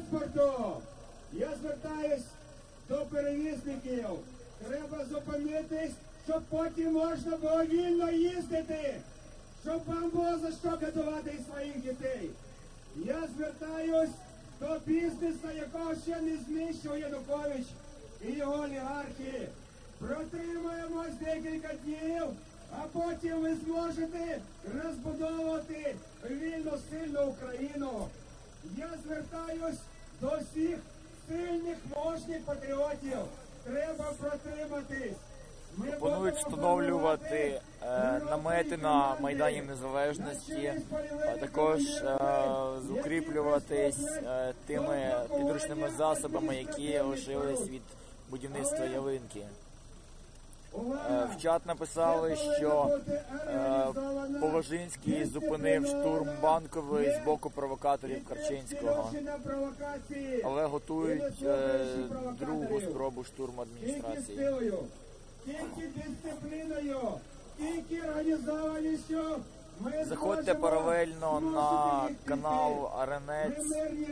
транспорту. Я звертаюсь до перевізників. Треба зупинитись, щоб потім можна було вільно їздити, щоб вам було за що годувати своїх дітей. Я звертаюсь до бізнесу, якого ще не знищив Янукович і його олігархи. Протримаємось декілька днів, а потім ви зможете розбудовувати вільну, сильну Україну. Я звертаюсь до всіх сильних, мужніх патріотів. Треба протриматись. Пропонують встановлювати намети на Майдані Незалежності, а також укріплюватись тими підручними засобами, які лишились від будівництва ялинки. В чат написали, що Положинський зупинив штурм Банкової з боку провокаторів Карчинського, але готують другу спробу штурму адміністрації. Тільки дисципліною, тільки організованістю. Заходьте паралельно на канал Аренець.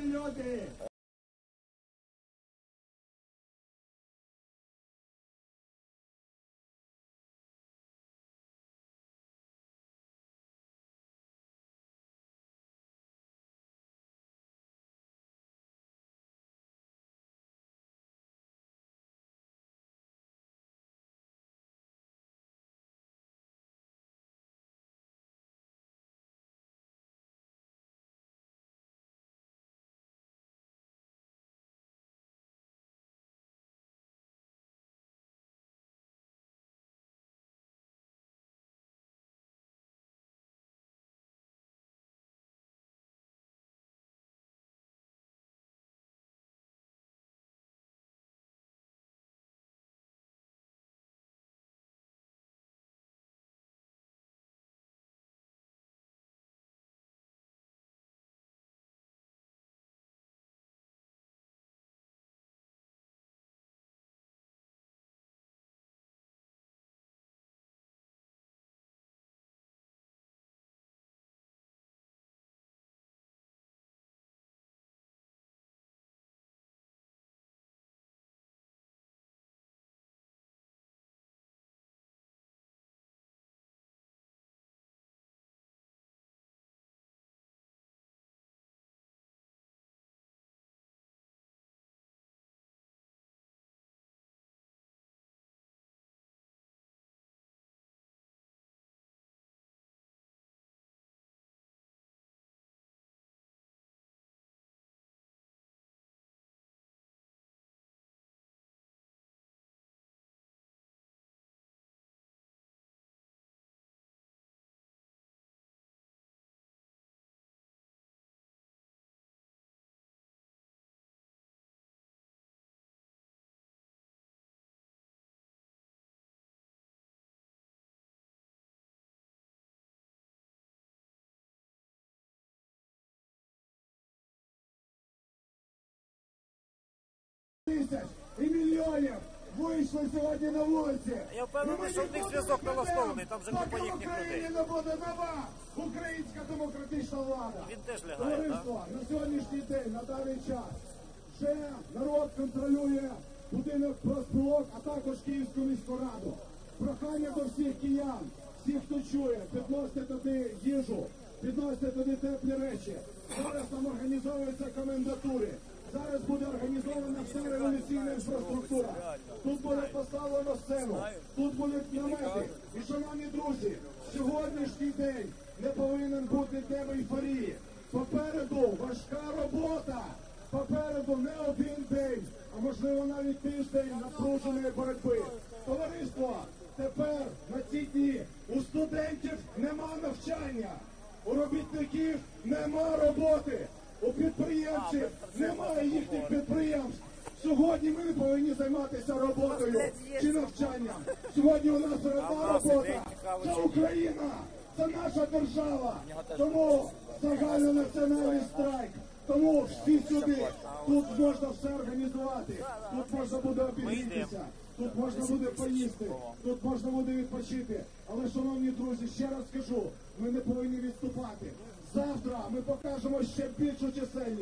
Тисяч і мільйонів вийшли сьогодні на вулиці. Я впевнений, що в них зв'язок налаштований, там вже купа їхніх людей. Не буде нова українська демократична влада. Він теж лягає, так? Товариство, на сьогоднішній день, на даний час, вже народ контролює будинок профспілок, а також Київську міську раду. Прохання до всіх киян, всіх, хто чує, підносьте туди їжу, підносьте туди теплі речі. Зараз там організовуються комендатури. Зараз буде організована вся революційна інфраструктура. Тут буде поставлено сцену, тут будуть намети. І, шановні друзі, сьогоднішній день не повинен бути днем ейфорії. Попереду важка робота. Попереду не один день, а можливо навіть тиждень напруженої боротьби. Товариство, тепер на ці дні у студентів нема навчання, у робітників нема роботи. У підприємців немає їхніх підприємств. Сьогодні ми не повинні займатися роботою чи навчанням. Сьогодні у нас одна робота. Це Україна, це наша держава. Тому загальнонаціональний страйк. Тому всі сюди. Тут можна все організувати. Тут можна буде обігрітися. Тут можна буде поїсти. Тут можна буде відпочити. Але, шановні друзі, ще раз скажу, ми не повинні відступати. Завтра ми покажемо ще більшу чисельність.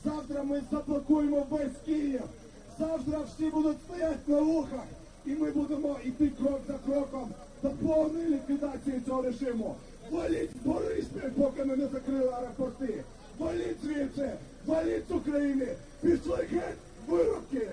Завтра ми заблокуємо весь Київ. Завтра всі будуть стояти на вухах. І ми будемо йти крок за кроком до повної ліквідації цього режиму. Валіть Бориспіль, поки ми не закрили аеропорти. Валіть звідси, валіть з України. Пішли геть, виродки.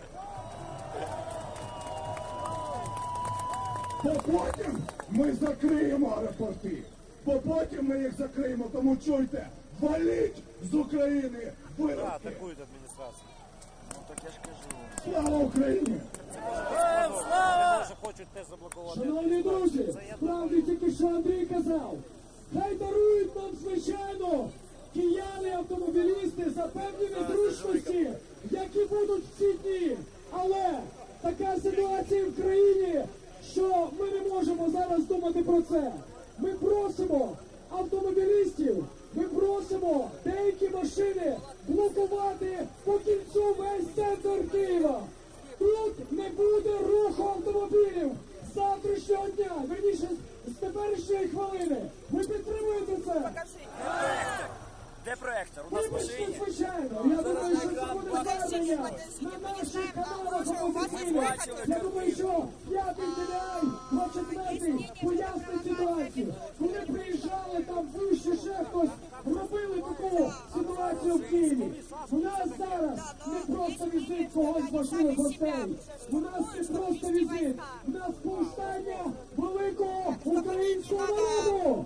Бо потім ми закриємо аеропорти. Бо потім ми їх закриємо. Тому чуйте, валіть з України, Да, виродки. атакують адміністрацію. Ну так я ж кажу. Слава Україні! Вони вже хочуть теж заблокувати. Шановні друзі, справді тільки що Андрій казав, хай дарують нам, звичайно, кияни, автомобілісти за певні незручності, які будуть в ці дні. Але така ситуація в країні, що ми не можемо зараз думати про це. Ми просимо автомобілістів, ми просимо деякі машини блокувати по кільцю весь центр Києва. Тут не буде руху автомобілів з завтрашнього дня, верніше з теперішньої хвилини. Ви підтримуєте це? Де проектор? У нас в Вибачте, машині. звичайно. Я думаю, що це буде звернення на наших каналах офіційних. Я думаю, що п'ятий ТВА, 24-й пояснить ситуацію. Коли приїжджали там вище ще хтось, робили таку ситуацію в Києві. У нас зараз не просто візит когось з важливих гостей. У нас не просто візит. У нас повстання великого українського народу.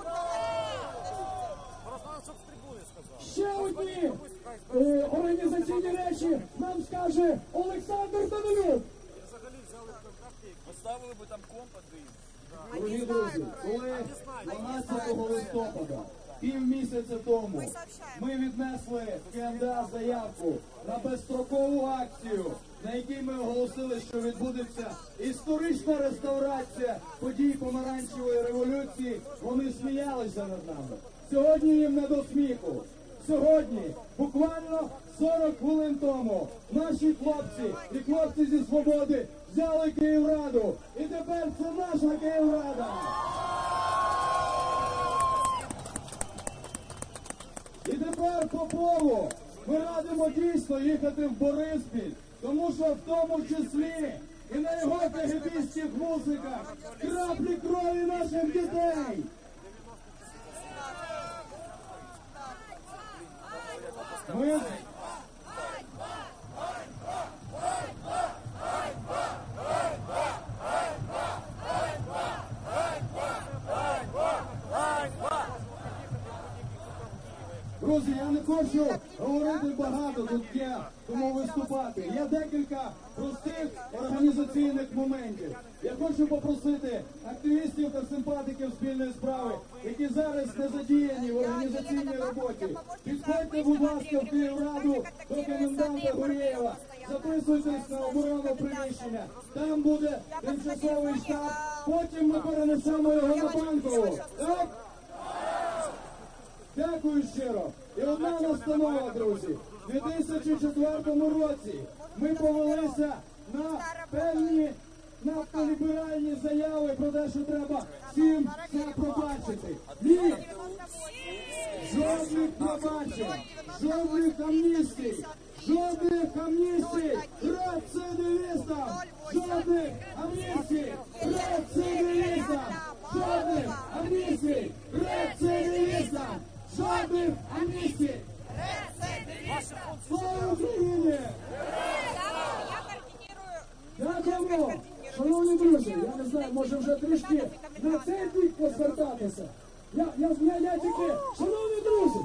Ще одні організаційні речі нам скаже Олександр Данилюк. Поставили би там комп один. Дорогі друзі, коли 12 листопада, півмісяця тому, ми віднесли в КМДА заявку на безстрокову акцію, на якій ми оголосили, що відбудеться історична реставрація подій помаранчевої революції, вони сміялися над нами. Сьогодні їм не до сміху. Сьогодні, буквально 40 хвилин тому, наші хлопці і хлопці зі «Свободи» взяли Київраду. І тепер це наша Київрада. І тепер по полу ми радимо дійсно їхати в Бориспіль, тому що в тому числі і на його кагебістських музиках краплі крові наших дітей. Ми... Друзі, я не хочу говорити багато, тут є тому виступати. Є декілька простих організаційних моментів. Я хочу попросити активістів та симпатиків спільної справи, які зараз не задіяні в організаційній роботі. Підходьте, будь ласка, в Київраду до коменданта Гурєєва. Записуйтесь на оборону приміщення. Там буде тимчасовий штаб. Потім ми перенесемо його на Банкову. Так? Дякую щиро. І одна настанова, друзі. У 2004 році ми повелися на певні нафтоліберальні заяви про те, що треба всім це пробачити. Ні! Жодних пробачень, жодних амністій, жодних амністій рецидивістам, жодних амністій рецидивістам, жодних амністій рецидивістам, жодних амністій. Слава Україні! Дякуємо! Шановні друзі, я не знаю, може вже трішки на цей бік позвертатися. Я тільки, шановні друзі,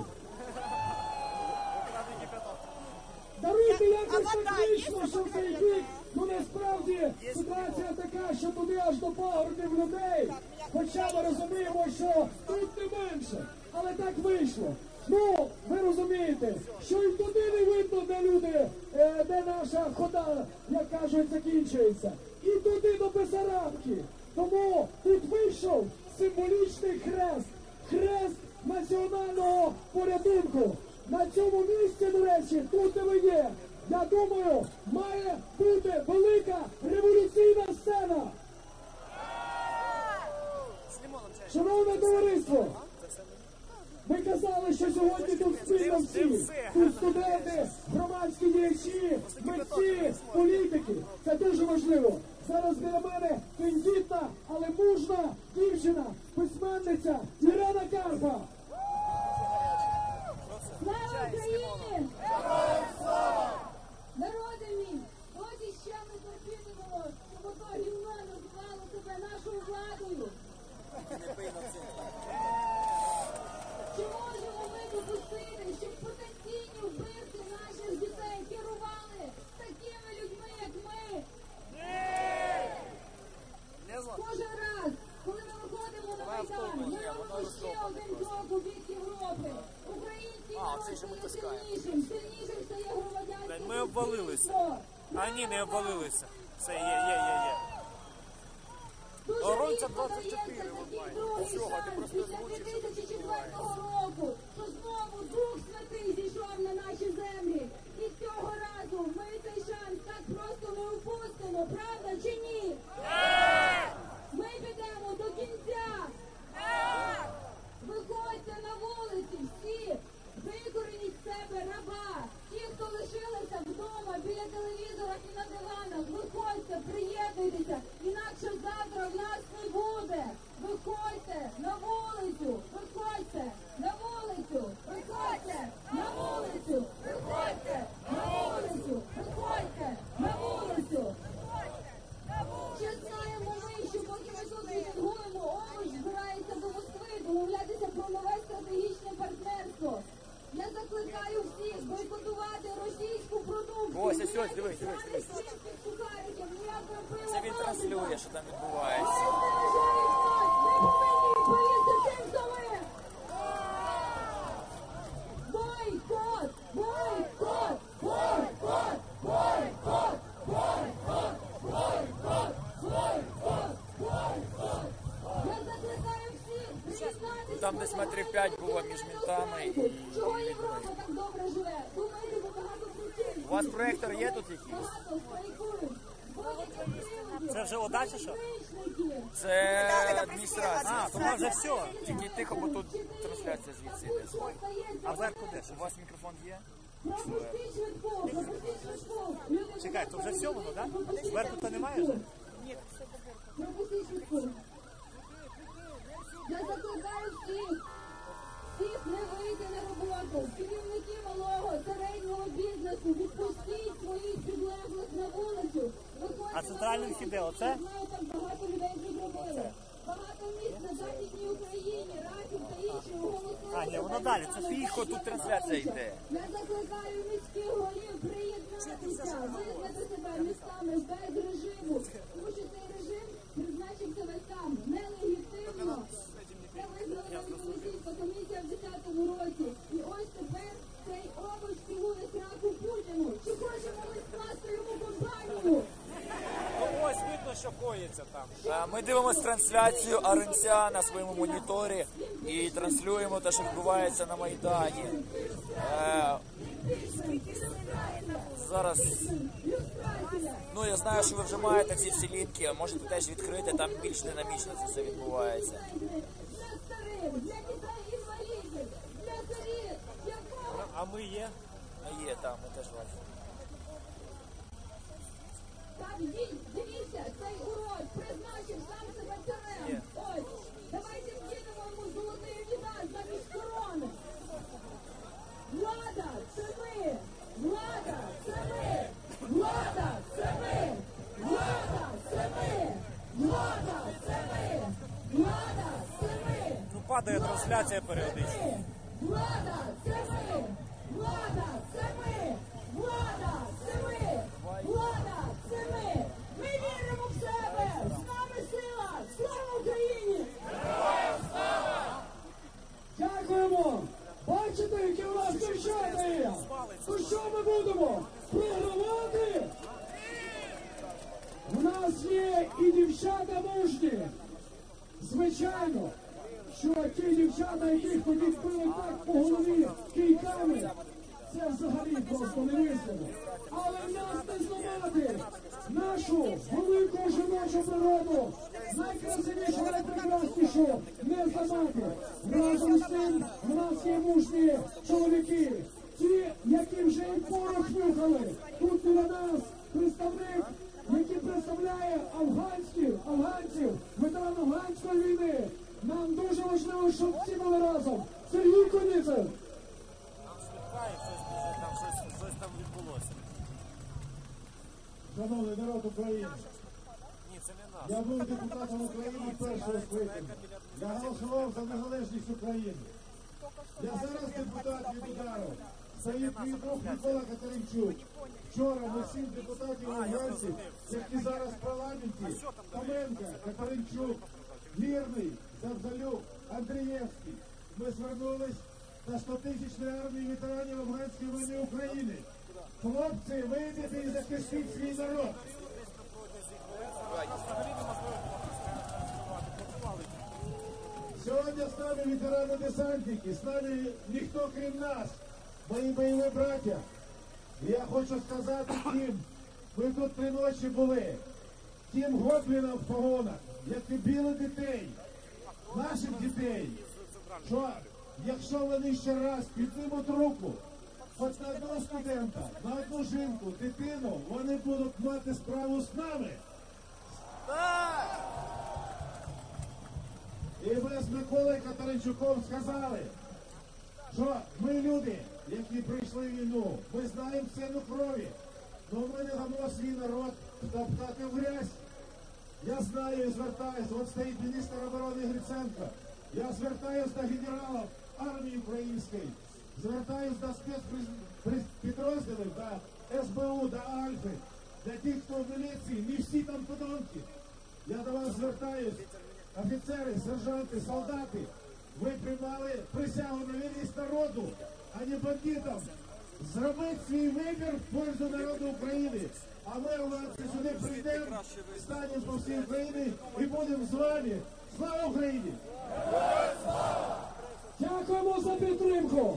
даруйте якось так вийшло, що в цей бік, ну насправді ситуація така, що туди аж до пагорбів людей, хоча ми розуміємо, що тут не менше, але так вийшло. Ну, ви розумієте, що і туди не видно, де люди, де наша хода, як кажуть, закінчується. І туди до Бесарабки. Тому тут вийшов символічний хрест. Хрест національного порятунку. На цьому місці, до речі, тут де ви є, я думаю, має бути велика революційна сцена. Шановне товариство, Ми казали, що сьогодні тут спільно всі. Тут студенти, громадські діячі, митці, політики. Це дуже важливо. Зараз біля мене тендітна, але мужна дівчина, письменниця Ірина Карпа. Слава Україні! Народи мій! Ось іще ми терпітимемо, щоб ото гімно називало себе нашою владою. Чи можемо ми допустити, щоб потенційні вбивці наших дітей керували такими людьми, як ми? Кожен раз, коли ми виходимо на Майдан, ми робимо ще один крок у бік Європи. Український народ стає сильнішим, сильнішим стає громадянський. Ми обвалилися. А ні, не обвалилися. Все, є. Дуже Оронця рідко 24 дається такий вимагає. другий Чого? Ти шанс просто після озвучиш, 2004 року, що знову Дух Святий зійшов на наші землі. І цього разу ми цей шанс так просто не упустимо, правда чи ні? Ми підемо до кінця. Виходьте на вулиці всі, викорініть з себе раба. Ті, хто лишилися вдома біля телевізора і на диванах, виходьте, приєднуйтеся, інакше завтра в нас не буде. Виходьте на вулицю, виходьте на вулицю, виходьте на вулицю, виходьте на вулицю, виходьте на вулицю. Чи знаємо ми, що поки ми тут мітингуємо, Омуш збирається до Москви домовлятися про нове стратегічне партнерство. Я закликаю всіх бойкотувати російську продукцію. Ось, дивись. Це він транслює, що там відбувається. Ми повинні відповісти тим, хто ми. Бойкот! Бойкот! Бойкот! Бойкот! Бойкот! Бойкот! Бойкот! Бойкот! Я закликаю всіх приєднатися. Там десь метрів 5 було між ментами і... Чого Європа так добре живе? Думаєте, бо багато причин. У вас проектор є тут якийсь? Багато страйкують. Це вже ОДА чи що? Це адміністрація. А, то у нас вже все. Тільки тихо, бо тут трансляція звідси йде. А зверху де? У вас мікрофон є? Пропустіть швидко, пропустіть швидко. Люди, Чекай, то вже все воно, так? Зверху то немає вже? пропустіть швидко. Я закликаю всіх не вийти на роботу. Керівники малого, середнього бізнесу, відпустіть своїх підлеглих на вулицю. Виходьте А центральний на вхід вулицю. де? Оце? Я знаю, там багато людей вже зробили. Багато міст на Західній Україні, Рахів та інші оголосили. А, ні, воно далі, це Тихо, тут трансляція йде. Я закликаю міських голів приєднатися, визнати себе містами без режиму, тому що цей режим призначився військам нелегітимно. Це визнала навіть Венеційська комісія в 2010 році. І ось тепер цей овоч цілує сраку Путіну. Чи хочемо ми скласти йому компанію? Ну ось видно, що коїться там. Ми дивимося трансляцію Аренця на своєму моніторі і транслюємо те, що відбувається на Майдані. Зараз, ну я знаю, що ви вже маєте всі лінки, можете теж відкрити, там більш динамічно це все відбувається. Для старих, для дітей інвалідів, для сиріт, для кого? А ми є? Ну є, там, ми теж бачимо. Так, дивіться, цей урод призначив сам себе царем. Ось, давайте вдінемо йому золотий унітаз замість корони. Влада, це ми! Влада, це ми! Влада, це ми! Влада, це ми! Влада, це ми! Влада, це ми! Ну падає трансляція періодично. Влада, це ми! Влада, це ми! Влада, це ми! Влада, це ми! Ми віримо в себе! З нами сила! Слава Україні! Дякуємо! Бачите, які у нас дівчата є? То що ми будемо? Програвати? У нас є і дівчата мужні. Звичайно, що ті дівчата, яких тоді били так по голові кийками, це взагалі просто невисловно. Але нас не зламати нашу велику жіночу природу, найкрасивішу, найпрекраснішу не зламати. Разом з тим в нас українські мужні чоловіки, ті, які вже і порох нюхали. Тут біля нас представник, який представляє афганців, ветеран афганської війни. Нам дуже важливо, щоб всі були разом. Сергій Коніцин. Там швидкає, щось там відбулося. Шановний народ України, Ні, це не нас. я був депутатом України першого скликання. Я голосував за незалежність України. Я зараз депутат від удару. Стоїть мій друг Микола Катеринчук. Вчора ми 7 депутатів афганців, які зараз в парламенті, Томенко, Катеринчук, Вірний, Завзалюк, Андрієвський. Ми звернулись до 100-тисячної армії ветеранів афганської війни України. Хлопці, вийдете і захистіть свій народ. Сьогодні з нами ветерани-десантники, з нами ніхто крім нас, мої бойові браття. І я хочу сказати тим, ми тут 3 ночі були, тим гоблінам в погонах, які били дітей, наших дітей, що якщо вони ще раз піднімуть руку, хоч на одного студента, на одну жінку, дитину, вони будуть мати справу з нами. І ми з Миколою Катеринчуком сказали, що ми люди, які прийшли в війну, ми знаємо ціну крові, але ми не дамо свій народ топтати в грязь. Я знаю і звертаюсь, от стоїть міністр оборони Гриценко, я звертаюсь до генералів армії української, звертаюсь до спецпідрозділів, до СБУ, до Альфи, до тих, хто в міліції, не всі там подонки. Я до вас звертаюсь, офіцери, сержанти, солдати, ви приймали присягу на вірність народу, а не бандитам. Зробіть свій вибір в пользу народу України. А ми, власне, сюди прийдемо, станемо по всій Україні і будемо з вами. Слава Україні! Дякуємо за підтримку.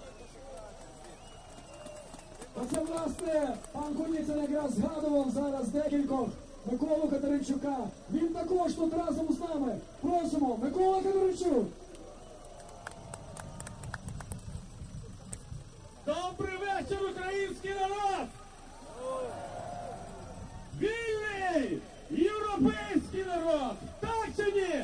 Оце, власне, пан Коніцин якраз згадував зараз декількох Миколу Катеринчука. Він також тут разом з нами. Просимо, Микола Катеринчук. Добрий вечір, український народ! Вільний європейський народ! Так чи ні?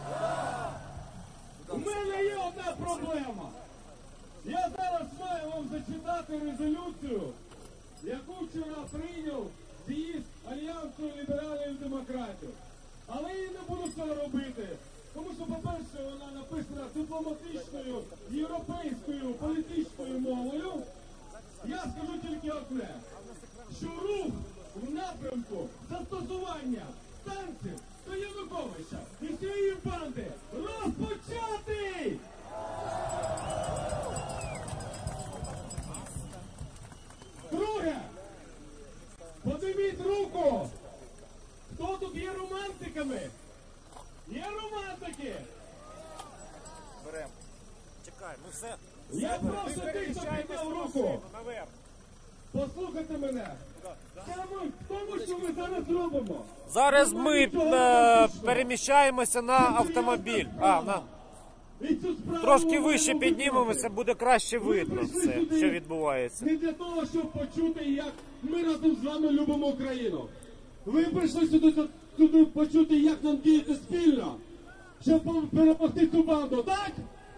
У мене є одна проблема. Я зараз маю вам зачитати резолюцію, яку вчора прийняв з'їзд Альянсу лібералів демократів. Але я не буду цього робити. Тому що, по-перше, вона написана дипломатичною, європейською, політичною мовою. Я скажу тільки одне, що рух в напрямку застосування санкцій до Януковича і цієї банди розпочатий! Друге, подивіть руку, хто тут є романтиками? Є романтики! Беремо. Чекай, ми все. Я прошу тих, хто підняв руку, Наверх. послухайте мене. Саме в тому, що ми зараз робимо. Зараз ми переміщаємося на автомобіль. І цю справу Трошки ми вище робимо. піднімемося, буде краще видно прийшли все, сюди що відбувається. Не для того, щоб почути, як ми разом з вами любимо Україну. Ви прийшли сюди почути, як нам діяти спільно, щоб перемогти цю банду, так?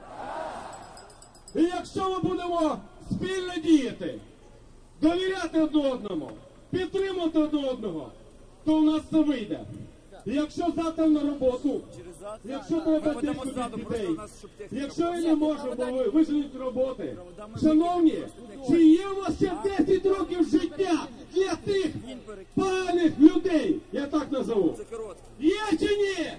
І якщо ми будемо спільно діяти, довіряти одне одному, підтримувати одне одного, то у нас це вийде. І якщо завтра на роботу, якщо треба тих дітей, якщо я не можу, бо ви виженуть з роботи, шановні, чи є у вас ще 10 років життя для тих поганих людей, я так назову? Є чи ні?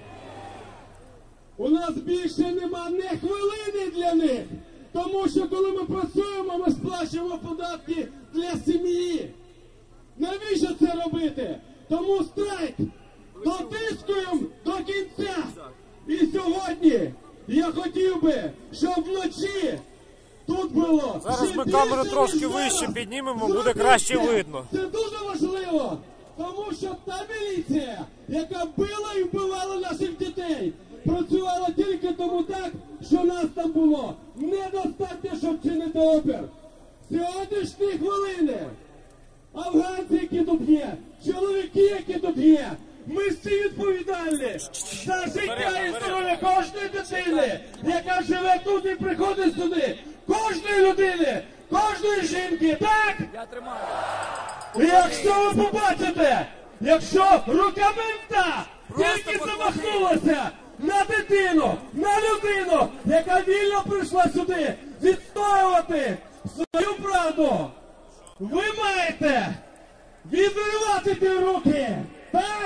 У нас більше нема ні хвилини для них, тому що коли ми працюємо, ми сплачуємо податки для сім'ї. Навіщо це робити? Тому страйк дотискуємо до кінця. І сьогодні я хотів би, щоб вночі тут було Зараз ще ми більше, камеру ніж трошки зараз. вище піднімемо, буде Зробіть краще це. видно. Це дуже важливо, тому що та міліція, яка била і вбивала наших дітей, працювала тільки тому так, що нас там було недостатньо, щоб чинити опір. Сьогоднішні хвилини афганці, які тут є, чоловіки, які тут є, ми всі відповідальні за життя і здоров'я кожної дитини, яка живе тут і приходить сюди, кожної людини, кожної жінки, так? Я тримаю. І якщо ви побачите, якщо рука мента тільки замахнулася на дитину, на людину, яка вільно прийшла сюди відстоювати свою правду, ви маєте відривати ті руки, так?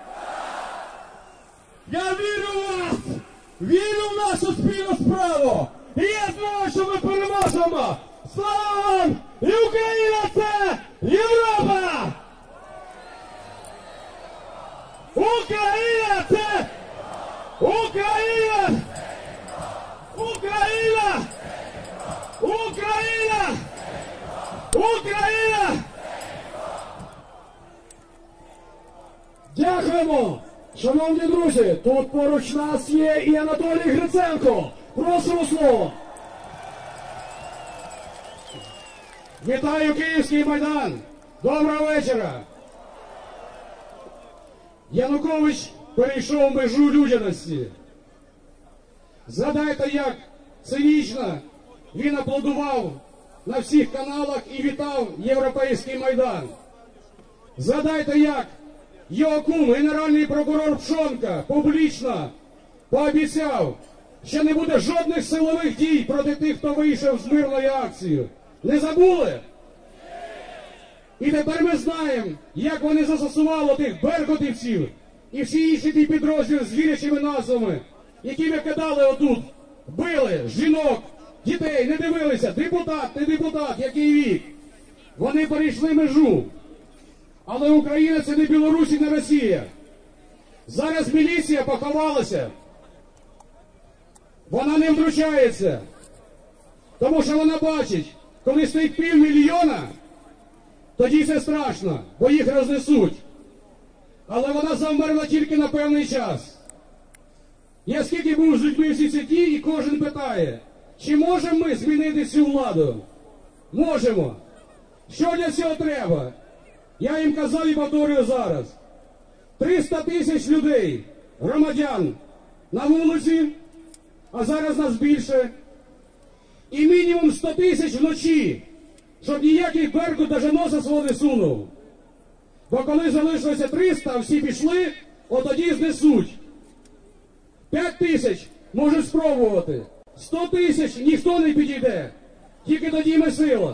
Я вірю в вас, вірю в нашу спільну справу, і я знаю, що ми переможемо. Слава вам! І Україна – це Європа! Україна – це Україна! Україна! Україна! Україна! Дякуємо! Шановні друзі, тут поруч нас є і Анатолій Гриценко. Просимо слово. Вітаю Київський Майдан! Доброго вечора! Янукович перейшов межу людяності. Згадайте, як цинічно він аплодував на всіх каналах і вітав Європейський Майдан. Згадайте, як його кум, генеральний прокурор Пшонка, публічно пообіцяв, що не буде жодних силових дій проти тих, хто вийшов з мирною акцією. Не забули? І тепер ми знаємо, як вони застосували тих беркутівців і всі інші ті підрозділи з вірячими назвами, які викидали отут, били жінок, дітей, не дивилися, депутат, не депутат, який вік. Вони перейшли межу. Але Україна – це не Білорусь і не Росія. Зараз міліція поховалася. Вона не втручається. Тому що вона бачить, коли стоїть 500 000, тоді це страшно, бо їх рознесуть. Але вона завмерла тільки на певний час. Я скільки був з людьми всі ці дні, і кожен питає, чи можемо ми змінити цю владу? Можемо. Що для цього треба? Я їм казав і повторюю зараз. 300 000 людей, громадян, на вулиці, а зараз нас більше. І мінімум 100 000 вночі, щоб ніякий Беркут даже носа свого не сунув. Бо коли залишилося 300, а всі пішли, от тоді знесуть. 5 000 можуть спробувати. 100 000 ніхто не підійде. Тільки тоді ми сила.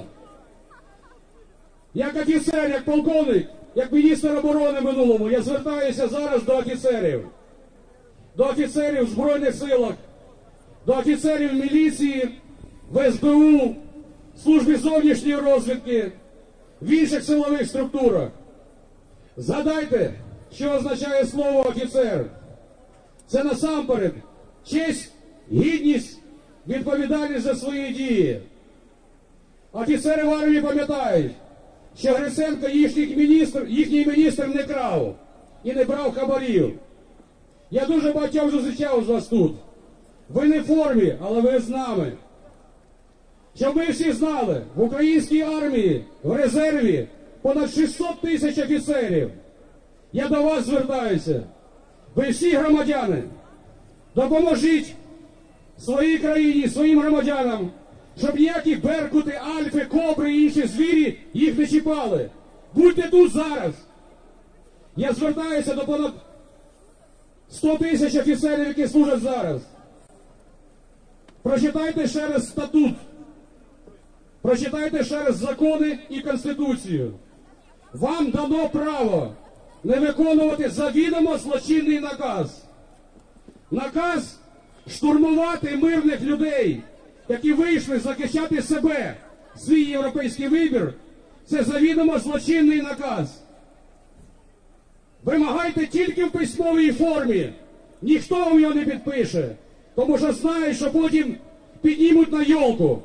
Як офіцер, як полковник, як міністр оборони минулому, я звертаюся зараз до офіцерів. До офіцерів в Збройних силах, до офіцерів міліції, в СБУ, службі зовнішньої розвідки, в інших силових структурах. Згадайте, що означає слово офіцер. Це насамперед честь, гідність, відповідальність за свої дії. Офіцери в армії пам'ятають, що Гриценко, їхній міністр, не крав і не брав хабарів. Я дуже багатьох зустрічав з вас тут. Ви не в формі, але ви з нами. Щоб ми всі знали, в українській армії, в резерві, понад 600 000 офіцерів. Я до вас звертаюся. Ви всі громадяни, допоможіть своїй країні, своїм громадянам, щоб ніякі беркути, альфи, кобри і інші звірі їх не чіпали. Будьте тут зараз. Я звертаюся до понад 100 000 офіцерів, які служать зараз. Прочитайте ще раз статут. Прочитайте ще раз закони і Конституцію. Вам дано право не виконувати завідомо злочинний наказ. Наказ штурмувати мирних людей, які вийшли захищати себе, свій європейський вибір, це завідомо злочинний наказ. Вимагайте тільки в письмовій формі. Ніхто вам його не підпише, тому що знає, що потім піднімуть на йолку.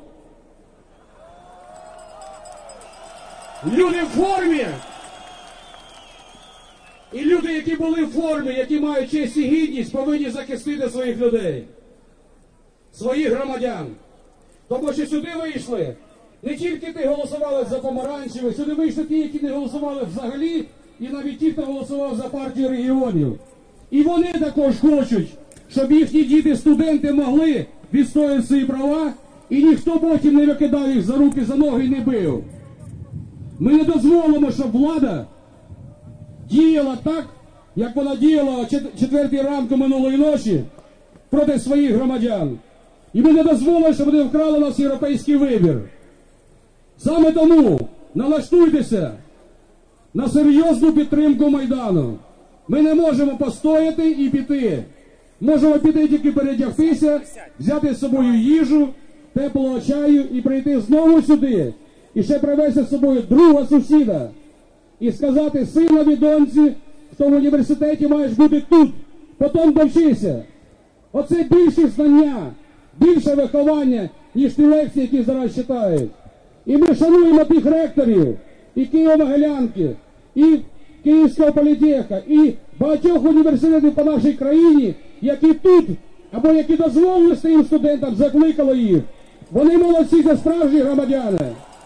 Люди в формі і люди люди, які були в формі, які мають честь і гідність, повинні захистити своїх людей, своїх громадян. Тому що сюди вийшли не тільки ті голосували за помаранчевих, сюди вийшли ті, які не голосували взагалі, і навіть ті, хто голосував за партію регіонів. І вони також хочуть, щоб їхні діти-студенти могли відстояти свої права, і ніхто потім не викидав їх за руки, за ноги і не бив. Ми не дозволимо, щоб влада діяла так, як вона діяла о 4 ранку минулої ночі проти своїх громадян. І ми не дозволимо, щоб вони вкрали у нас європейський вибір. Саме тому налаштуйтеся на серйозну підтримку Майдану. Ми не можемо постояти і піти. Можемо піти тільки передягтися, взяти з собою їжу, теплого чаю і прийти знову сюди. І ще привезти з собою друга сусіда. І сказати синові, доньці, хто в університеті маєш бути тут, потім довчися. Оце більше знання, більше виховання, ніж ті лекції, які зараз читають. І ми шануємо тих ректорів, і Києво-Могилянки, і Київського політеха, і багатьох університетів по нашій країні, які тут, або які дозволили своїм студентам, закликали їх. Вони молодці, це справжні громадяни.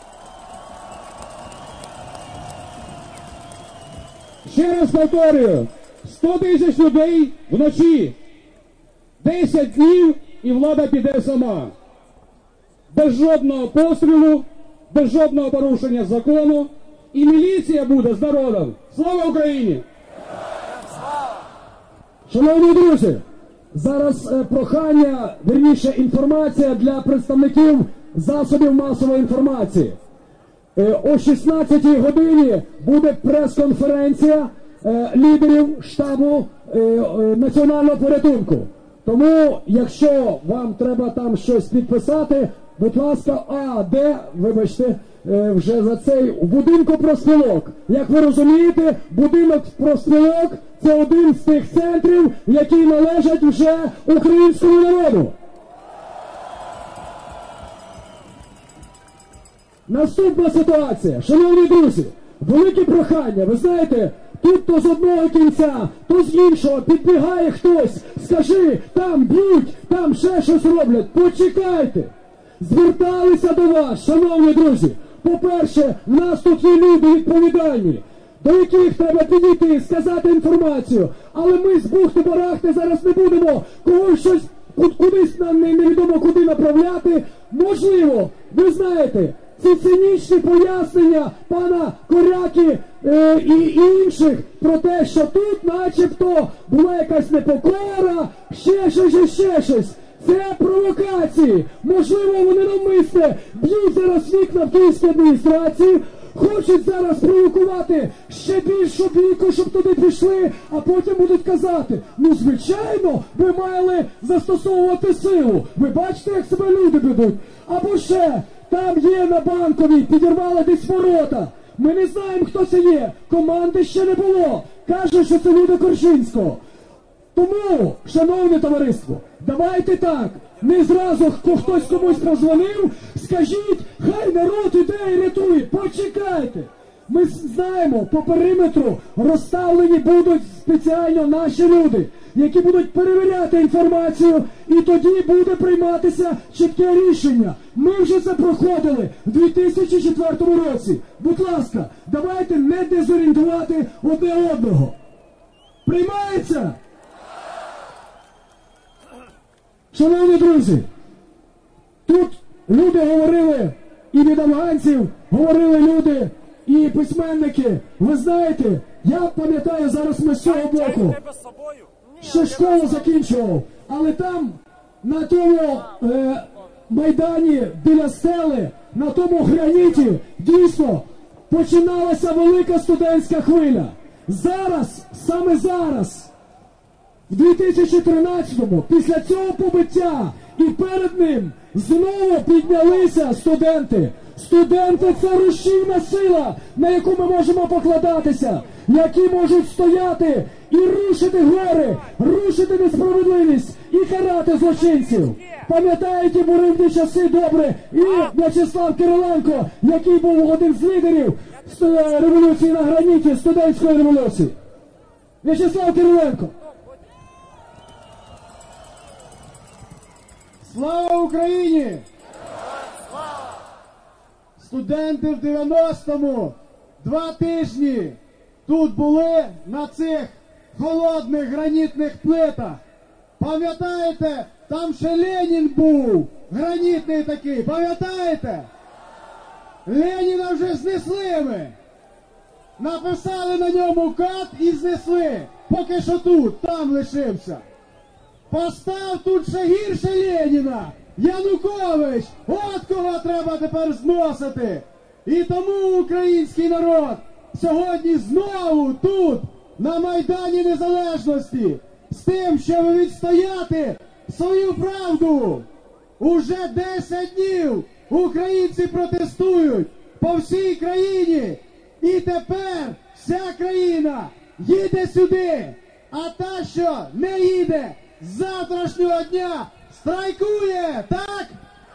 Ще раз повторюю, 100 тисяч людей вночі, 10 днів і влада піде сама. Без жодного пострілу, без жодного порушення закону, і міліція буде з народом. Слава Україні! Шановні друзі, зараз прохання, вірніше інформація для представників засобів масової інформації. О 16-й годині буде прес-конференція лідерів штабу національного порятунку. Тому, якщо вам треба там щось підписати, будь ласка, вибачте, вже за цей будинку профспілок. Як ви розумієте, будинок профспілок – це один з тих центрів, які належать вже українському народу. Наступна ситуація. Шановні друзі, велике прохання. Ви знаєте, тут то з одного кінця, то з іншого підбігає хтось. Скажи, там б'ють, там ще щось роблять. Почекайте. Зверталися до вас, шановні друзі. По-перше, в нас тут є люди відповідальні, до яких треба підійти, сказати інформацію. Але ми з бухти-барахти зараз не будемо когось щось кудись нам невідомо куди направляти. Можливо, ви знаєте, ці цинічні пояснення пана Коряки і інших про те, що тут начебто була якась непокора, ще щось. Це провокації. Можливо, вони навмисне б'ють зараз вікна в Київській адміністрації, хочуть зараз провокувати ще більшу бійку, щоб туди пішли, а потім будуть казати, ну, звичайно, ви мали застосовувати силу. Ви бачите, як себе люди ведуть? Або ще, там є на Банковій, підірвали десь ворота. Ми не знаємо, хто це є. Команди ще не було. Кажуть, що це люди Корчинського. Тому, шановне товариство, давайте так, не зразу хтось комусь позвонив, скажіть, хай народ іде і рятує, почекайте. Ми знаємо, по периметру розставлені будуть спеціально наші люди, які будуть перевіряти інформацію, і тоді буде прийматися чітке рішення. Ми вже це проходили в 2004 році. Будь ласка, давайте не дезорієнтувати одне одного. Приймається? Шановні друзі, тут люди говорили, і від афганців говорили люди, і письменники. Ви знаєте, я пам'ятаю, зараз ми з цього боку ще школу закінчував, але там, на тому майдані біля стели, на тому граніті, дійсно, починалася велика студентська хвиля. Зараз, саме зараз, в 2013-му, після цього побиття і перед ним знову піднялися студенти. Студенти – це рушійна сила, на яку ми можемо покладатися, які можуть стояти і рушити гори, рушити несправедливість і карати злочинців. Пам'ятаєте буремні часи добре і В'ячеслав Кириленко, який був один з лідерів революції на граніті, студентської революції. В'ячеслав Кириленко. Слава Україні! Студенти в 90-му 2 тижні тут були на цих холодних гранітних плитах. Пам'ятаєте, там ще Ленін був, гранітний такий, пам'ятаєте? Леніна вже знесли ми. Написали на ньому кат і знесли. Поки що тут, там лишився. Постав тут ще гірше Леніна. Янукович. От кого треба тепер зносити. І тому український народ сьогодні знову тут, на Майдані Незалежності, з тим, щоб відстояти свою правду. Уже 10 днів українці протестують по всій країні. І тепер вся країна їде сюди. А та, що не їде, з завтрашнього дня страйкує, так?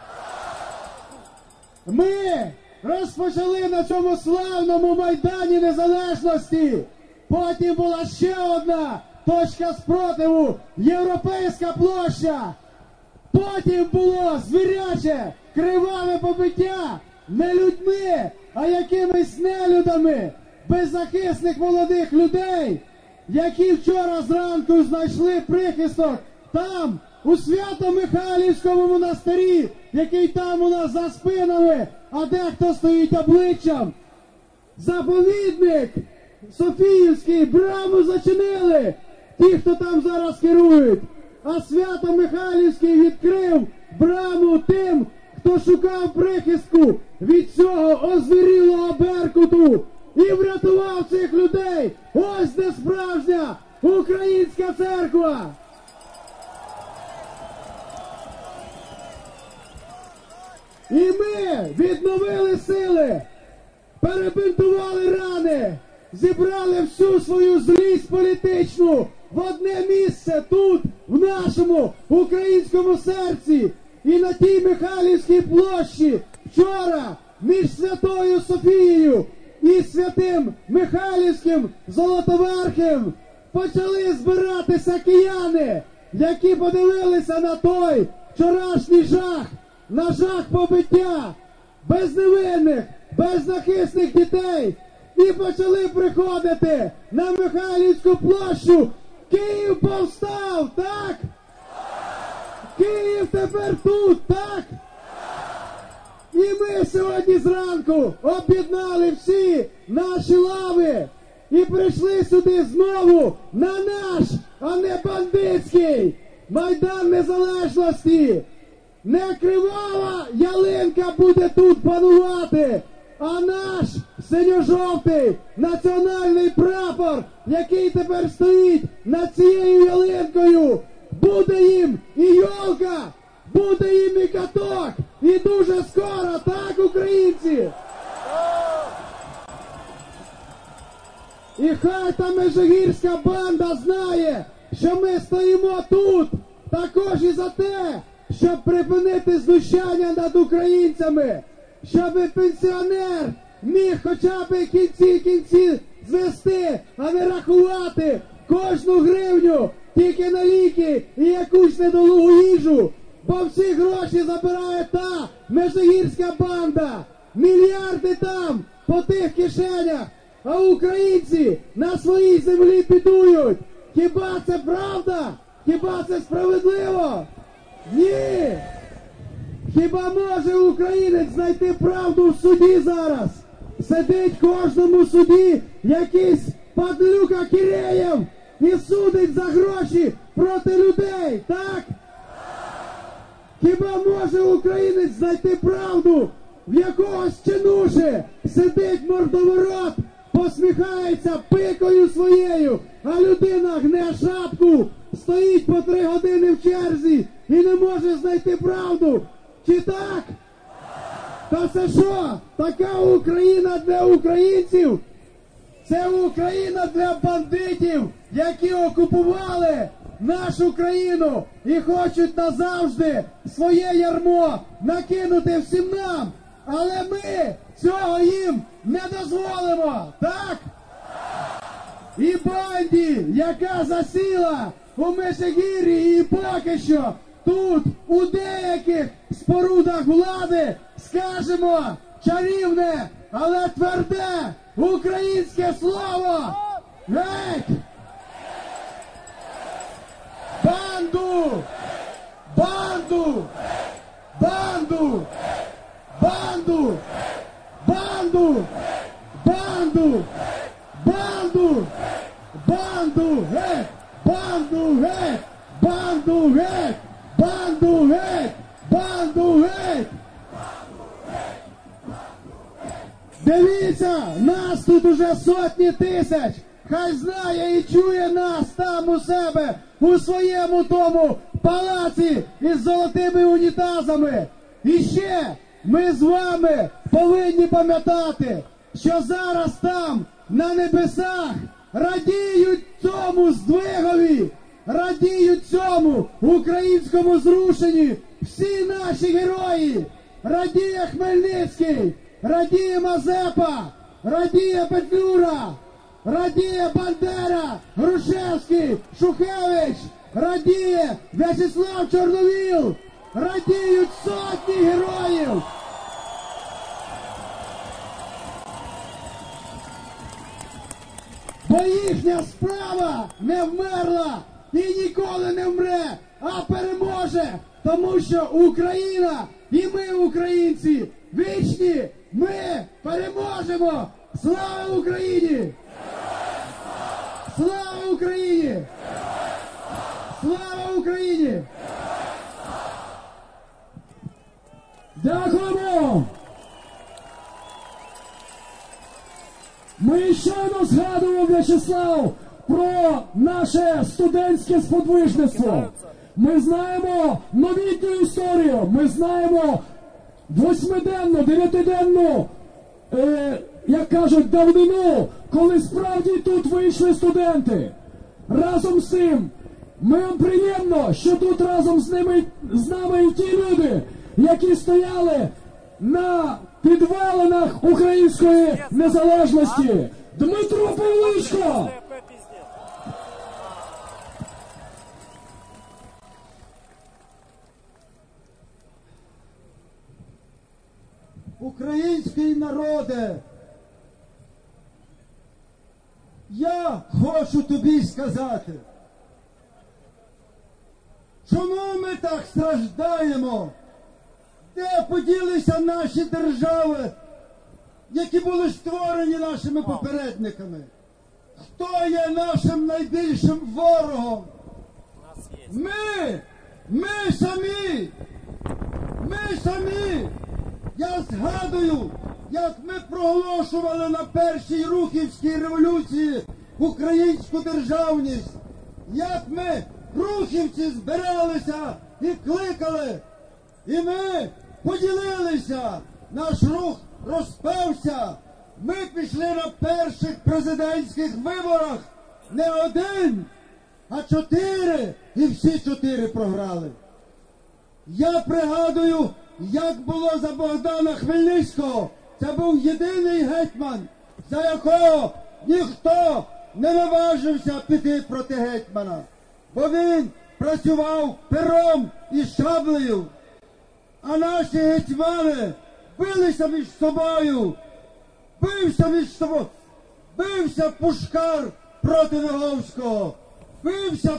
Ми розпочали на цьому славному Майдані Незалежності. Потім була ще одна точка спротиву – Європейська площа. Потім було звіряче, криваве побиття не людьми, а якимись нелюдами, беззахисних молодих людей, які вчора зранку знайшли прихисток там, у Свято-Михайлівському монастирі, який там у нас за спинами, а дехто стоїть обличчям. Заповідник Софіївський, браму зачинили ті, хто там зараз керують. А Свято-Михайлівський відкрив браму тим, хто шукав прихистку від цього озвірілого беркуту і врятував цих людей. Ось де справжня українська церква. І ми відновили сили, перебинтували рани, зібрали всю свою злість політичну в одне місце тут, в нашому українському серці. І на тій Михайлівській площі вчора між Святою Софією і Святим Михайлівським Золотоверхим почали збиратися кияни, які подивилися на той вчорашній жах, на жах побиття безневинних, беззахисних дітей, і почали приходити на Михайлівську площу. Київ повстав, так? Київ тепер тут, так? І ми сьогодні зранку об'єднали всі наші лави і прийшли сюди знову на наш, а не бандитський Майдан Незалежності. Не кривава ялинка буде тут панувати, а наш синьо-жовтий національний прапор, який тепер стоїть над цією ялинкою. Буде їм і йолка, буде їм і каток, і дуже скоро, так, українці? І хай та межигірська банда знає, що ми стоїмо тут також і за те, щоб припинити знущання над українцями, щоб пенсіонер міг хоча б кінці звести, а не рахувати кожну гривню тільки на ліки і якусь недолугу їжу, бо всі гроші забирає та межигірська банда, мільярди там по тих кишенях, а українці на своїй землі бідують. Хіба це правда? Хіба це справедливо? Ні! Хіба може українець знайти правду в суді зараз? Сидить в кожному суді якийсь падлюка Киреєв і судить за гроші проти людей, так? Хіба може українець знайти правду в якогось чинуші? Сидить мордоворот, посміхається пикою своєю, а людина гне шапку, стоїть по 3 години в черзі і не може знайти правду. Чи так? Та це що? Така Україна для українців? Це Україна для бандитів, які окупували нашу країну і хочуть назавжди своє ярмо накинути всім нам. Але ми цього їм не дозволимо, так? і банді, яка засіла у Межигір'ї і поки що тут у деяких спорудах влади, скажемо чарівне, але тверде українське слово. Геть! Банду! Банду! Банду! Банду! Банду! Банду! Банду! Банду! Геть! Банду! Геть! Банду! Геть! Банду! Геть! Банду! Геть! Дивіться, нас тут уже сотні тисяч. Хай знає і чує нас там у себе, у своєму тому палаці із золотими унітазами. І ще ми з вами повинні пам'ятати, що зараз там, на небесах, радіють цьому здвигові, радіють цьому українському зрушенні всі наші герої. Радіє Хмельницький, радіє Мазепа, радіє Петлюра, радіє Бандера, Грушевський, Шухевич, радіє В'ячеслав Чорновіл, радіють сотні героїв. Бо їхня справа не вмерла і ніколи не вмре, а переможе, тому що Україна і ми, українці, вічні, ми переможемо! Слава Україні! Слава Україні! Слава Україні! Дякуємо! Ми щойно згадували, В'ячеслав, про наше студентське сподвижництво. Ми знаємо новітню історію, ми знаємо 8-денну, 9-денну, як кажуть, давнину, коли справді тут вийшли студенти. Разом з цим, нам приємно, що тут разом з нами і ті люди, які стояли на підвалинах української незалежності. Дмитро Павличко! Український народе, я хочу тобі сказати, чому ми так страждаємо? Де поділися наші держави, які були створені нашими попередниками? Хто є нашим найбільшим ворогом? Ми самі! Ми самі! Я згадую, як ми проголошували на першій Рухівській революції українську державність, як ми, рухівці, збиралися і кликали, і ми поділилися, наш рух розпався, ми пішли на перших президентських виборах не 1, а 4, і всі 4 програли. Я пригадую, як було за Богдана Хмельницького. Це був єдиний гетьман, за якого ніхто не наважився піти проти гетьмана. Бо він працював пером і шаблею. А наші гетьмани билися між собою. Бився Пушкар проти Виговського. Бився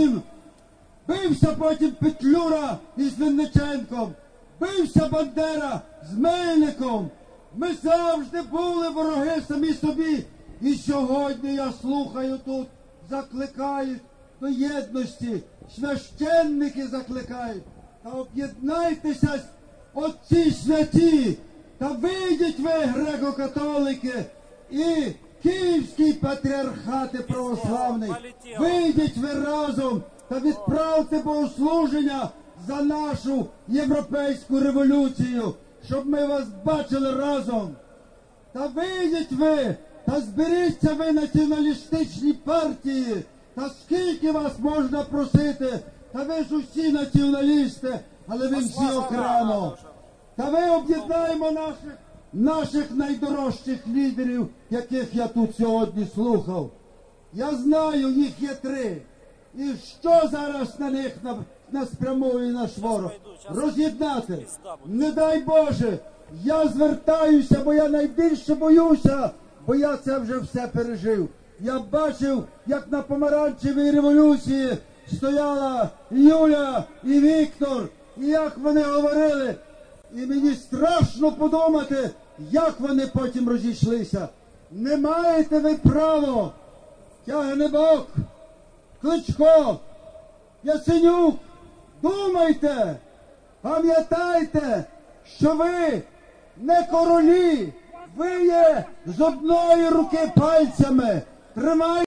потім Петлюра із Винниченком. Бився Бандера з Мельником. Ми завжди були вороги самі собі. І сьогодні я слухаю тут, закликають до єдності. Священники закликають. Та об'єднайтеся, отці святі. Та вийдіть ви, греко-католики, і Київський патріархат і православний. Вийдіть ви разом та відправте богослуження за нашу європейську революцію, щоб ми вас бачили разом. Та вийдіть ви, та зберіться ви націоналістичні партії, та скільки вас можна просити, та ви ж усі націоналісти, але ви всі окремо. Та ви об'єднаємо наших найдорожчих лідерів, яких я тут сьогодні слухав. Я знаю, їх є 3. І що зараз на них спрямує наш ворог? Роз'єднати. Не дай Боже, я звертаюся, бо я найбільше боюся, бо я це вже все пережив. Я бачив, як на помаранчевій революції стояла Юля і Віктор, і як вони говорили. І мені страшно подумати, як вони потім розійшлися. Не маєте ви право, Тягнебок, Кличко, Яценюк, думайте, пам'ятайте, що ви не королі, ви є з одної руки пальцями. Тримайте.